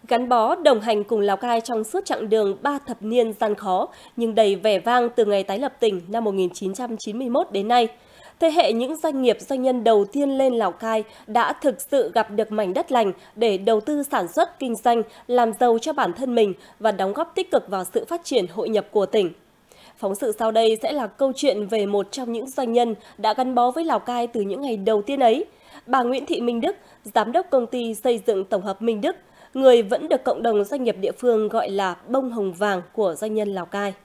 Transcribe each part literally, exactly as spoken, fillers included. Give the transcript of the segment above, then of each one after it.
Gắn bó đồng hành cùng Lào Cai trong suốt chặng đường ba thập niên gian khó nhưng đầy vẻ vang từ ngày tái lập tỉnh năm một nghìn chín trăm chín mươi mốt đến nay. Thế hệ những doanh nghiệp doanh nhân đầu tiên lên Lào Cai đã thực sự gặp được mảnh đất lành để đầu tư sản xuất, kinh doanh, làm giàu cho bản thân mình và đóng góp tích cực vào sự phát triển hội nhập của tỉnh. Phóng sự sau đây sẽ là câu chuyện về một trong những doanh nhân đã gắn bó với Lào Cai từ những ngày đầu tiên ấy. Bà Nguyễn Thị Minh Đức, Giám đốc công ty xây dựng tổng hợp Minh Đức, người vẫn được cộng đồng doanh nghiệp địa phương gọi là bông hồng vàng của doanh nhân Lào Cai.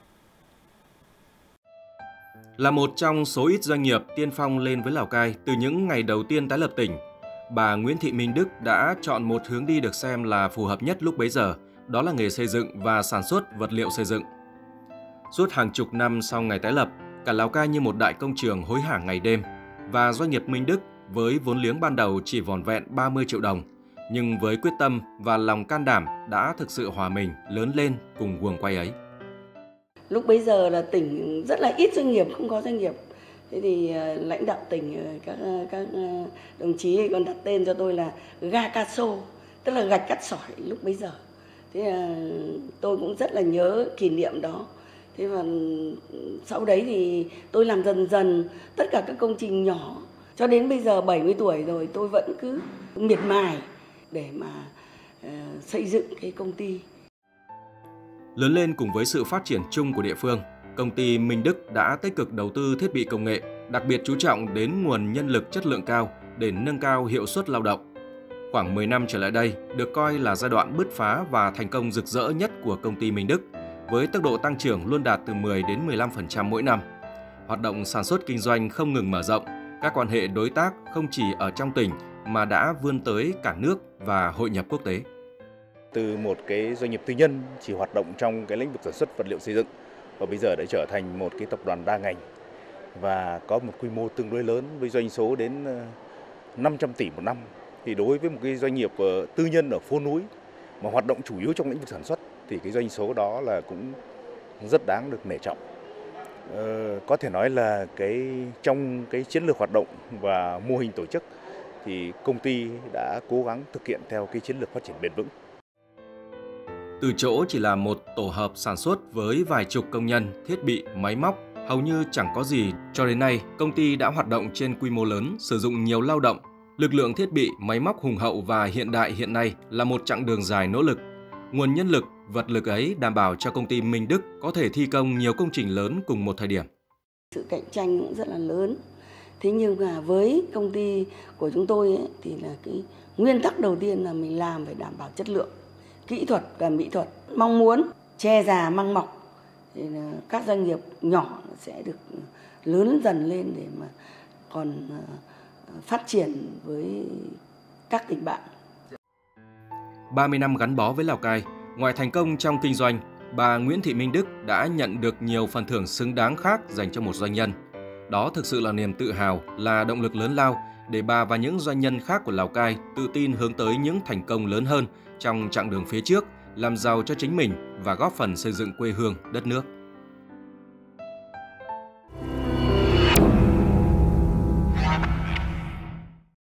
Là một trong số ít doanh nghiệp tiên phong lên với Lào Cai từ những ngày đầu tiên tái lập tỉnh, bà Nguyễn Thị Minh Đức đã chọn một hướng đi được xem là phù hợp nhất lúc bấy giờ, đó là nghề xây dựng và sản xuất vật liệu xây dựng. Suốt hàng chục năm sau ngày tái lập, cả Lào Cai như một đại công trường hối hả ngày đêm, và doanh nghiệp Minh Đức với vốn liếng ban đầu chỉ vỏn vẹn ba mươi triệu đồng, nhưng với quyết tâm và lòng can đảm đã thực sự hòa mình lớn lên cùng guồng quay ấy. Lúc bấy giờ là tỉnh rất là ít doanh nghiệp, không có doanh nghiệp. Thế thì lãnh đạo tỉnh, các các đồng chí còn đặt tên cho tôi là ga Caso, tức là gạch cắt sỏi lúc bấy giờ. Thế là tôi cũng rất là nhớ kỷ niệm đó. Thế và sau đấy thì tôi làm dần dần tất cả các công trình nhỏ. Cho đến bây giờ bảy mươi tuổi rồi tôi vẫn cứ miệt mài để mà uh, xây dựng cái công ty. Lớn lên cùng với sự phát triển chung của địa phương, công ty Minh Đức đã tích cực đầu tư thiết bị công nghệ, đặc biệt chú trọng đến nguồn nhân lực chất lượng cao để nâng cao hiệu suất lao động. Khoảng mười năm trở lại đây được coi là giai đoạn bứt phá và thành công rực rỡ nhất của công ty Minh Đức, với tốc độ tăng trưởng luôn đạt từ mười đến mười lăm phần trăm mỗi năm. Hoạt động sản xuất kinh doanh không ngừng mở rộng, các quan hệ đối tác không chỉ ở trong tỉnh mà đã vươn tới cả nước và hội nhập quốc tế. Từ một cái doanh nghiệp tư nhân chỉ hoạt động trong cái lĩnh vực sản xuất vật liệu xây dựng và bây giờ đã trở thành một cái tập đoàn đa ngành và có một quy mô tương đối lớn với doanh số đến năm trăm tỷ một năm. Thì đối với một cái doanh nghiệp tư nhân ở phố núi mà hoạt động chủ yếu trong lĩnh vực sản xuất thì cái doanh số đó là cũng rất đáng được nể trọng. Ờ, có thể nói là cái trong cái chiến lược hoạt động và mô hình tổ chức thì công ty đã cố gắng thực hiện theo cái chiến lược phát triển bền vững. Từ chỗ chỉ là một tổ hợp sản xuất với vài chục công nhân, thiết bị, máy móc, hầu như chẳng có gì, cho đến nay công ty đã hoạt động trên quy mô lớn, sử dụng nhiều lao động. Lực lượng thiết bị, máy móc hùng hậu và hiện đại hiện nay là một chặng đường dài nỗ lực. Nguồn nhân lực, vật lực ấy đảm bảo cho công ty Minh Đức có thể thi công nhiều công trình lớn cùng một thời điểm. Sự cạnh tranh cũng rất là lớn. Thế nhưng mà với công ty của chúng tôi ấy, thì là cái nguyên tắc đầu tiên là mình làm phải đảm bảo chất lượng, kỹ thuật và mỹ thuật. Mong muốn che già măng mọc thì là các doanh nghiệp nhỏ sẽ được lớn dần lên để mà còn phát triển với các tỉnh bạn. ba mươi năm gắn bó với Lào Cai, ngoài thành công trong kinh doanh, bà Nguyễn Thị Minh Đức đã nhận được nhiều phần thưởng xứng đáng khác dành cho một doanh nhân. Đó thực sự là niềm tự hào, là động lực lớn lao để bà và những doanh nhân khác của Lào Cai tự tin hướng tới những thành công lớn hơn trong chặng đường phía trước, làm giàu cho chính mình và góp phần xây dựng quê hương, đất nước.